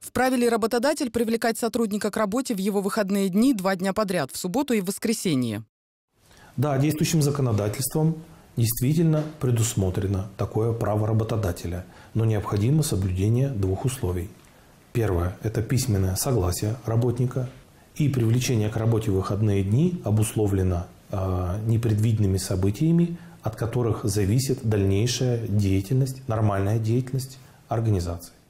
Вправе ли работодатель привлекать сотрудника к работе в его выходные дни 2 дня подряд, в субботу и в воскресенье? Да, действующим законодательством действительно предусмотрено такое право работодателя, но необходимо соблюдение 2 условий. Первое – это письменное согласие работника, и привлечение к работе в выходные дни обусловлено непредвиденными событиями, от которых зависит дальнейшая деятельность, нормальная деятельность организации.